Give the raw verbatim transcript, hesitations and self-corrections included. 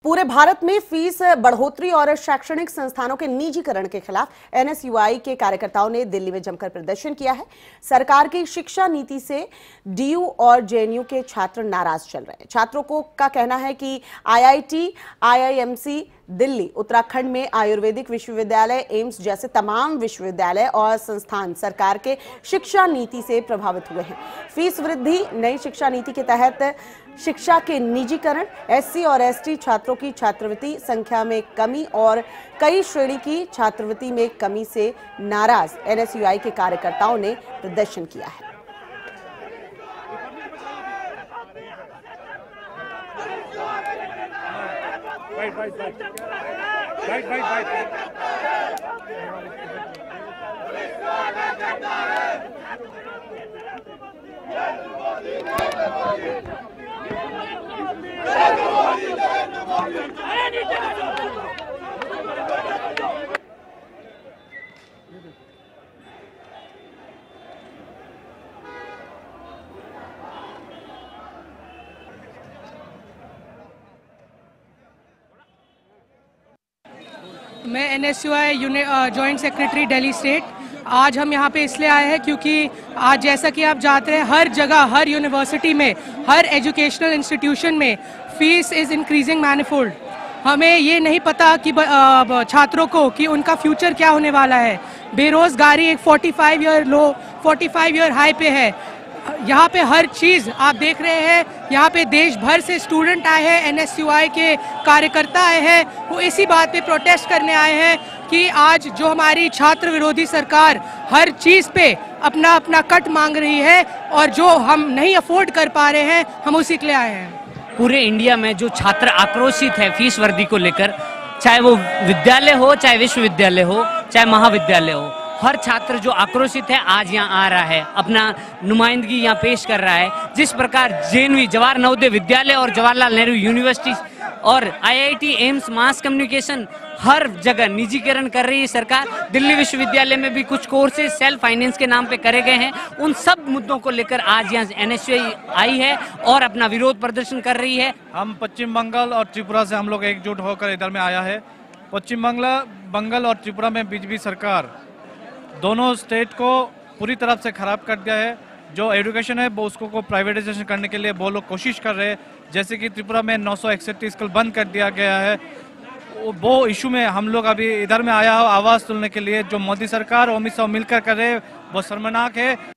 पूरे भारत में फीस बढ़ोतरी और शैक्षणिक संस्थानों के निजीकरण के खिलाफ एनएसयूआई के कार्यकर्ताओं ने दिल्ली में जमकर प्रदर्शन किया है। सरकार की शिक्षा नीति से डीयू और जेएनयू के छात्र नाराज चल रहे हैं। छात्रों को का कहना है कि आईआईटी, आईआईएमसी दिल्ली, उत्तराखंड में आयुर्वेदिक विश्वविद्यालय, एम्स जैसे तमाम विश्वविद्यालय और संस्थान सरकार के शिक्षा नीति से प्रभावित हुए हैं। फीस वृद्धि, नई शिक्षा नीति के तहत शिक्षा के निजीकरण, एससी और एसटी छात्रों की छात्रवृत्ति संख्या में कमी और कई श्रेणी की छात्रवृत्ति में कमी से नाराज एनएसयूआई के कार्यकर्ताओं ने प्रदर्शन किया है। Right, right, right. Right, right, right. मैं NSUI joint secretary Delhi state. आज हम यहाँ पे इसलिए आए हैं क्योंकि आज जैसा कि आप जानते हैं, हर जगह, हर यूनिवर्सिटी में, हर एजुकेशनल इंस्टीट्यूशन में फीस इज़ इंक्रीजिंग मैनिफोल्ड। हमें ये नहीं पता कि छात्रों को कि उनका फ्यूचर क्या होने वाला है। बेरोजगारी एक पैंतालीस ईयर लो, पैंतालीस ईयर हाई पे है। यहाँ पे हर चीज़ आप देख रहे हैं। यहाँ पे देश भर से स्टूडेंट आए हैं, एनएसयूआई के कार्यकर्ता आए हैं। वो इसी बात पे प्रोटेस्ट करने आए हैं कि आज जो हमारी छात्र विरोधी सरकार हर चीज़ पे अपना अपना कट मांग रही है और जो हम नहीं अफोर्ड कर पा रहे हैं, हम उसी के लिए आए हैं। पूरे इंडिया में जो छात्र आक्रोशित है फीस वृद्धि को लेकर, चाहे वो विद्यालय हो, चाहे विश्वविद्यालय हो, चाहे महाविद्यालय हो, हर छात्र जो आक्रोशित है आज यहाँ आ रहा है, अपना नुमाइंदगी यहाँ पेश कर रहा है। जिस प्रकार जेएनयू, जवाहर नवोदय विद्यालय और जवाहरलाल नेहरू यूनिवर्सिटी और आईआईटी, एम्स, मास कम्युनिकेशन हर जगह निजीकरण कर रही है सरकार। दिल्ली विश्वविद्यालय में भी कुछ कोर्सेज सेल्फ फाइनेंस के नाम पे करे गए हैं। उन सब मुद्दों को लेकर आज यहाँ एनएसयूआई आई है और अपना विरोध प्रदर्शन कर रही है। हम पश्चिम बंगाल और त्रिपुरा से हम लोग एकजुट होकर इधर में आया है। पश्चिम बंगाल बंगाल और त्रिपुरा में बीजेपी सरकार दोनों स्टेट को पूरी तरफ से खराब कर दिया है। जो एजुकेशन है वो उसको को प्राइवेटाइजेशन करने के लिए वो लोग कोशिश कर रहे हैं। जैसे कि त्रिपुरा में नौ सौ इकसठ स्कूल बंद कर दिया गया है। वो इशू में हम लोग अभी इधर में आया हो आवाज़ सुनने के लिए। जो मोदी सरकार और अमित शाह मिलकर कर रहे हैं वो शर्मनाक है।